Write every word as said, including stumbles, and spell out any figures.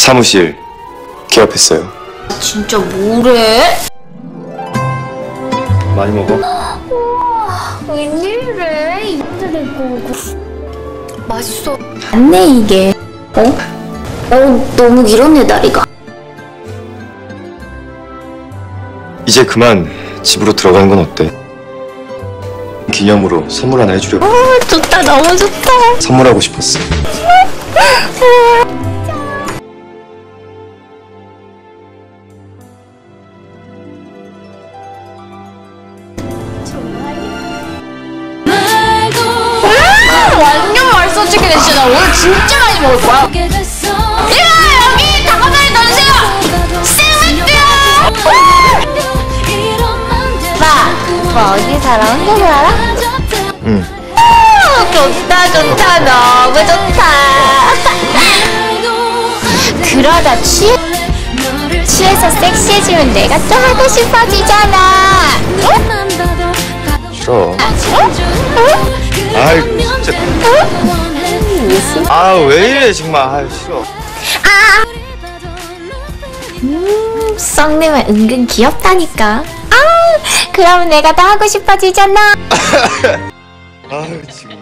사무실 개업했어요. 진짜 뭐래? 많이 먹어? 우와, 웬일이래? 이분들이 이거 맛있어. 안네 이게. 어? 어, 너무 길었네 다리가. 이제 그만 집으로 들어가는 건 어때? 기념으로 선물 하나 해주려고. 어, 좋다, 너무 좋다. 선물하고 싶었어. 완전 맛있어지게 됐어. 나 오늘 진짜 많이 먹을 거야. 야, 여기 다가다리 넣으세요. 생맥주요. 오빠, 오빠 어디 살아? 혼자 살아? 응. 오, 좋다, 좋다, 너무 좋다. 그러다 취 취해서 섹시해지면 내가 또 하고 싶어지잖아. 싫어. 응? 아이 진짜. 아 왜 이래 정말. 아 싫어. 아! 음, 썩내면 은근 귀엽다니까. 아, 그럼 내가 더 하고 싶어지잖아. 아 지금.